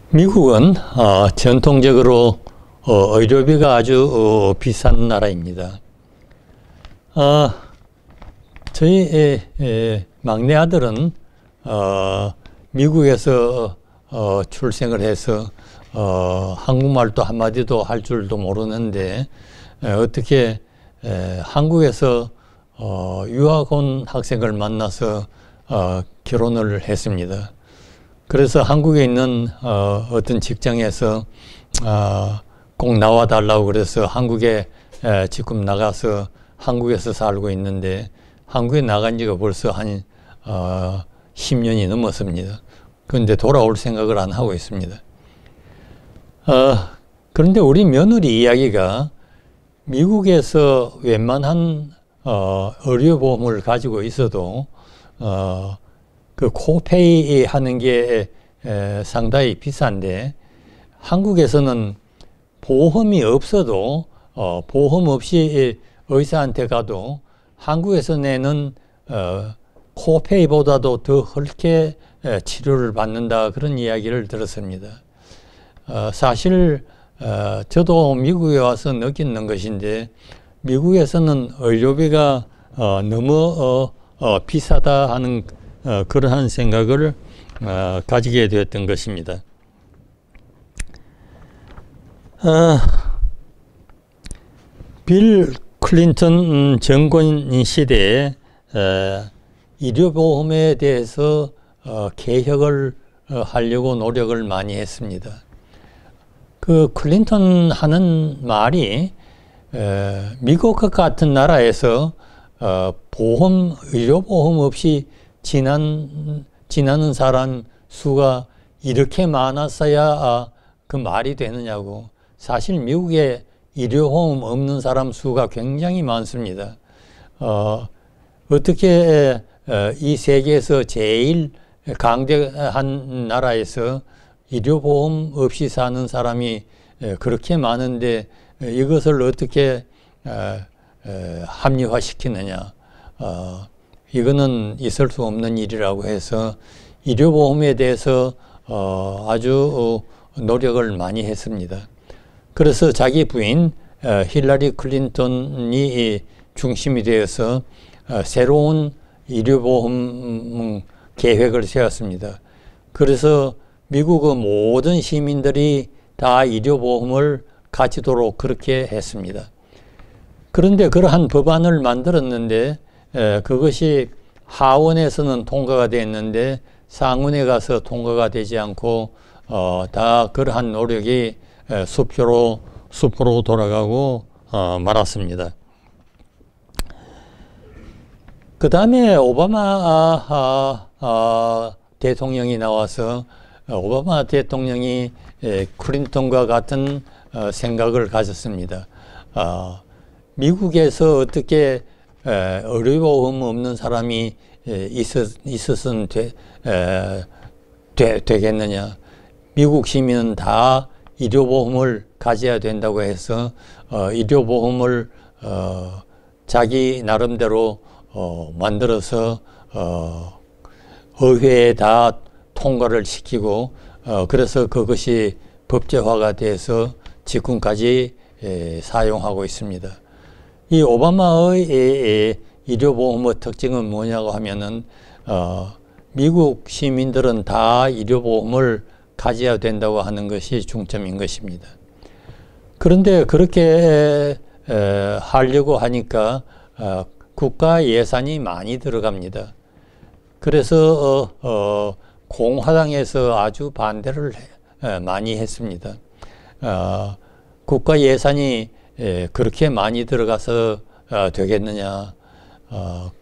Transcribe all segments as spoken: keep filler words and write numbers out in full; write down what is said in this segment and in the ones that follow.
미국은 어, 전통적으로 어, 의료비가 아주 어, 비싼 나라입니다. 어, 저희 에, 에, 막내 아들은 어, 미국에서 어, 출생을 해서 어, 한국말도 한마디도 할 줄도 모르는데 에, 어떻게 에, 한국에서 어, 유학 온 학생을 만나서 어, 결혼을 했습니다. 그래서 한국에 있는 어, 어떤 직장에서 어, 꼭 나와달라고 그래서 한국에 에, 지금 나가서 한국에서 살고 있는데 한국에 나간 지가 벌써 한 어, 십 년이 넘었습니다. 그런데 돌아올 생각을 안 하고 있습니다. 어, 그런데 우리 며느리 이야기가 미국에서 웬만한 어, 의료보험을 가지고 있어도 어, 그 코페이 하는 게 에, 상당히 비싼데 한국에서는 보험이 없어도 어, 보험 없이 의사한테 가도 한국에서 내는 어, 코페이보다도 더 헐게 에, 치료를 받는다 그런 이야기를 들었습니다. 어, 사실 어, 저도 미국에 와서 느끼는 것인데 미국에서는 의료비가 어, 너무 어, 어, 비싸다 하는 어, 그러한 생각을 어, 가지게 되었던 것입니다. 어, 빌 클린턴 정권 시대에 어, 의료보험에 대해서 어, 개혁을 어, 하려고 노력을 많이 했습니다. 그 클린턴 하는 말이 어, 미국과 같은 나라에서 어, 보험, 의료보험 없이 지난, 지나는 사람 수가 이렇게 많았어야 아, 그 말이 되느냐고. 사실 미국에 의료보험 없는 사람 수가 굉장히 많습니다. 어, 어떻게 어, 이 세계에서 제일 강대한 나라에서 의료보험 없이 사는 사람이 그렇게 많은데 이것을 어떻게 어, 어, 합리화시키느냐. 어, 이거는 있을 수 없는 일이라고 해서 의료보험에 대해서 어, 아주 노력을 많이 했습니다. 그래서 자기 부인 어, 힐러리 클린턴이 중심이 되어서 어, 새로운 의료보험 계획을 세웠습니다. 그래서 미국의 모든 시민들이 다 의료보험을 가지도록 그렇게 했습니다. 그런데 그러한 법안을 만들었는데 에, 그것이 하원에서는 통과가 됐는데 상원에 가서 통과가 되지 않고 어, 다 그러한 노력이 에, 수표로 수포로 돌아가고 어, 말았습니다. 그 다음에 오바마 아, 아, 아, 대통령이 나와서 오바마 대통령이 에, 클린턴과 같은 어, 생각을 가졌습니다. 어, 미국에서 어떻게 에, 의료보험 없는 사람이 에, 있었, 있었으면 되, 에, 되, 되겠느냐. 미국 시민은 다 의료보험을 가져야 된다고 해서 어, 의료보험을 어, 자기 나름대로 어, 만들어서 어, 의회에 다 통과를 시키고 어, 그래서 그것이 법제화가 돼서 지금까지 에, 사용하고 있습니다. 이 오바마의 에, 에, 의료보험의 특징은 뭐냐고 하면은 어, 미국 시민들은 다 의료보험을 가져야 된다고 하는 것이 중점인 것입니다. 그런데 그렇게 에, 에, 하려고 하니까 어, 국가 예산이 많이 들어갑니다. 그래서 어, 어, 공화당에서 아주 반대를 해, 에, 많이 했습니다. 어, 국가 예산이 에, 그렇게 많이 들어가서 어, 되겠느냐. 어,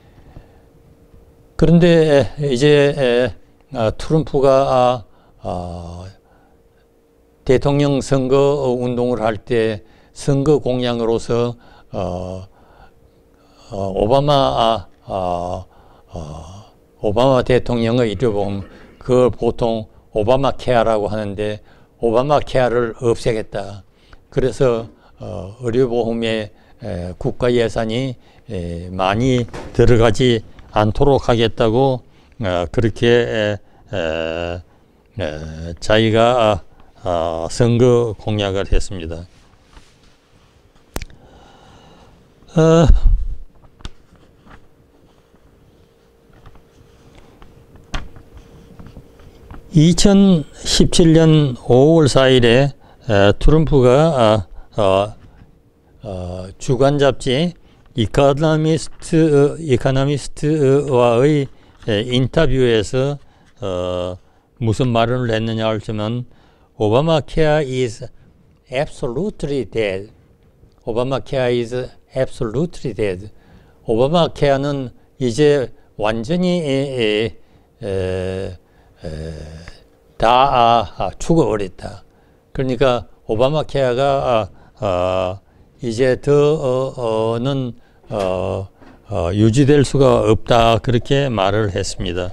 그런데 이제 에, 어, 트럼프가 어, 대통령 선거 운동을 할 때 선거 공약으로서 어, 어, 오바마 아, 어, 어, 오바마 대통령의 의료보험 그걸 보통 오바마 케어라고 하는데 오바마 케어를 없애겠다. 그래서 어, 의료보험에 에, 국가 예산이 에, 많이 들어가지 않도록 하겠다고 어, 그렇게 에, 에, 에, 자기가 어, 선거 공약을 했습니다. 어, 이천십칠 년 오월 사일에 에, 트럼프가 어, 어, 어, 주간 잡지 이코노미스트, 이코노미스트와의 에, 인터뷰에서 어, 무슨 말을 했느냐 하면 오바마 케어 is absolutely dead. 오바마 케어 is absolutely dead. 오바마 케어는 이제 완전히 에, 에, 에, 에, 다 아, 죽어버렸다. 그러니까 오바마 케어가 아, 아, 이제 더는 어, 어, 유지될 수가 없다. 그렇게 말을 했습니다.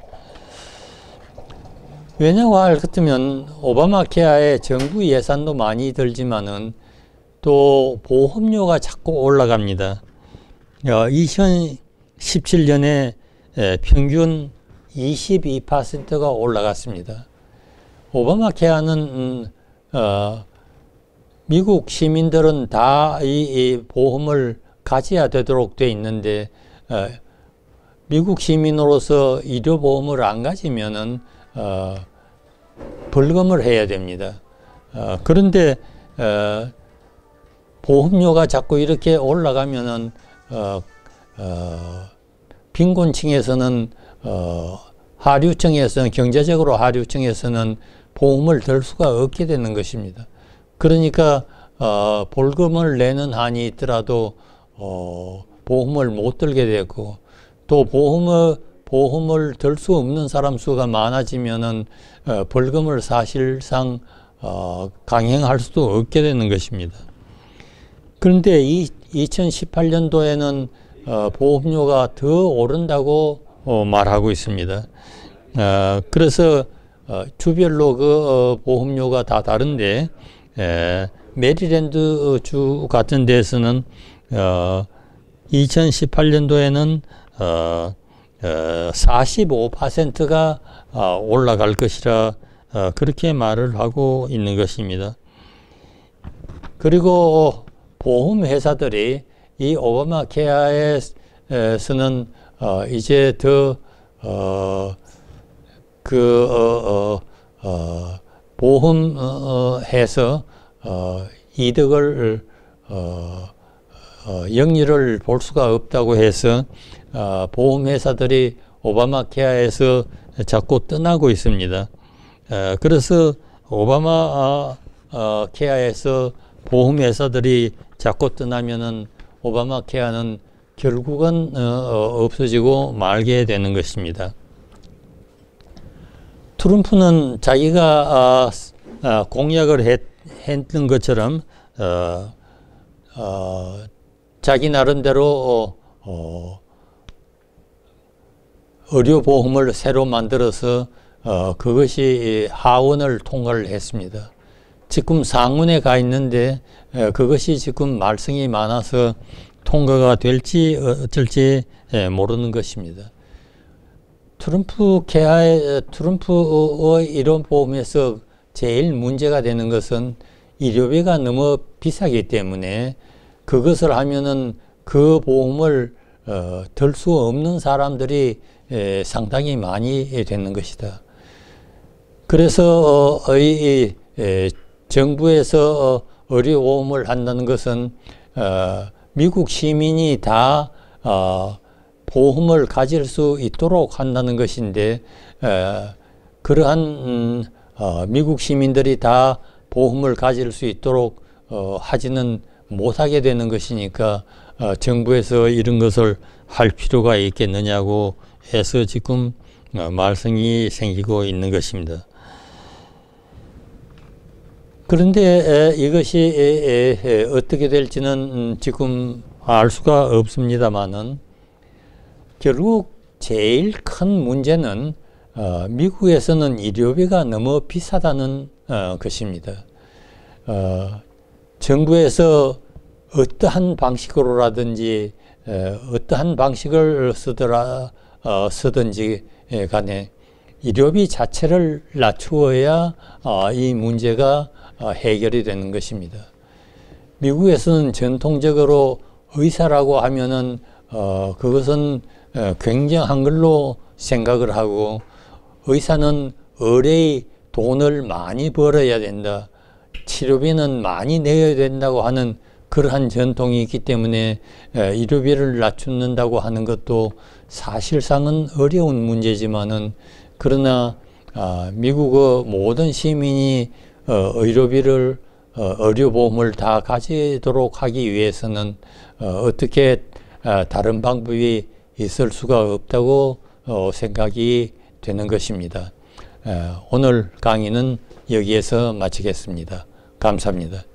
왜냐고 할 같으면 오바마 케어에 정부 예산도 많이 들지만은 또 보험료가 자꾸 올라갑니다. 어, 이천십칠 년에 에, 평균 이십이 퍼센트가 올라갔습니다. 오바마 케어는 음, 어, 미국 시민들은 다 이 이 보험을 가져야 되도록 돼 있는데 어, 미국 시민으로서 의료보험을 안 가지면은 어, 벌금을 해야 됩니다. 어, 그런데 어, 보험료가 자꾸 이렇게 올라가면은 어, 어, 빈곤층에서는 어, 하류층에서는 경제적으로 하류층에서는 보험을 들 수가 없게 되는 것입니다. 그러니까 어, 벌금을 내는 한이 있더라도 어, 보험을 못 들게 되고 또 보험을 보험을 들 수 없는 사람 수가 많아지면은 어, 벌금을 사실상 어, 강행할 수도 없게 되는 것입니다. 그런데 이, 이천십팔 년도에는 어, 보험료가 더 오른다고 어, 말하고 있습니다. 어, 그래서 어, 주별로 그 어, 보험료가 다 다른데 에, 메리랜드 주 같은 데서는 어, 이천십팔 년도에는 어, 어, 사십오 퍼센트가 어, 올라갈 것이라 어, 그렇게 말을 하고 있는 것입니다. 그리고 보험 회사들이 이 오바마 케어에서는 어, 이제 더 어, 그 어, 어, 어, 보험해서 어, 이득을 어, 어, 영리를 볼 수가 없다고 해서 어, 보험회사들이 오바마 케어에서 자꾸 떠나고 있습니다. 어, 그래서 오바마 어, 어, 케어에서 보험회사들이 자꾸 떠나면은 오바마 케어는 결국은 어, 없어지고 말게 되는 것입니다. 트럼프는 자기가 어, 어, 공약을 했, 했던 것처럼 어, 어, 자기 나름대로 어, 어, 의료보험을 새로 만들어서 어, 그것이 하원을 통과를 했습니다. 지금 상원에 가 있는데 에, 그것이 지금 말썽이 많아서 통과가 될지 어쩔지 에, 모르는 것입니다. 트럼프 케어의 트럼프의 이런 보험에서 제일 문제가 되는 것은 의료비가 너무 비싸기 때문에 그것을 하면은 그 보험을 어, 들 수 없는 사람들이 에, 상당히 많이 되는 것이다. 그래서 어, 이, 에, 정부에서 어, 의료보험을 한다는 것은 어, 미국 시민이 다 어, 보험을 가질 수 있도록 한다는 것인데 에, 그러한 음, 어, 미국 시민들이 다 보험을 가질 수 있도록 어, 하지는 못하게 되는 것이니까 어, 정부에서 이런 것을 할 필요가 있겠느냐고 해서 지금 어, 말썽이 생기고 있는 것입니다. 그런데 에, 이것이 에, 에, 어떻게 될지는 음, 지금 알 수가 없습니다만은 결국 제일 큰 문제는 어, 미국에서는 의료비가 너무 비싸다는 어, 것입니다. 어, 정부에서 어떠한 방식으로라든지 에, 어떠한 방식을 쓰더라 어, 쓰든지 간에 의료비 자체를 낮추어야 어, 이 문제가 어, 해결이 되는 것입니다. 미국에서는 전통적으로 의사라고 하면은 어, 그것은 어, 굉장한 걸로 생각을 하고, 의사는 의뢰의 돈을 많이 벌어야 된다, 치료비는 많이 내야 된다고 하는 그러한 전통이 있기 때문에 의료비를 낮춘다고 하는 것도 사실상은 어려운 문제지만은, 그러나 미국의 모든 시민이 의료비를 의료보험을 다 가지도록 하기 위해서는 어떻게 다른 방법이 있을 수가 없다고 생각이 되는 것입니다. 오늘 강의는 여기에서 마치겠습니다. 감사합니다.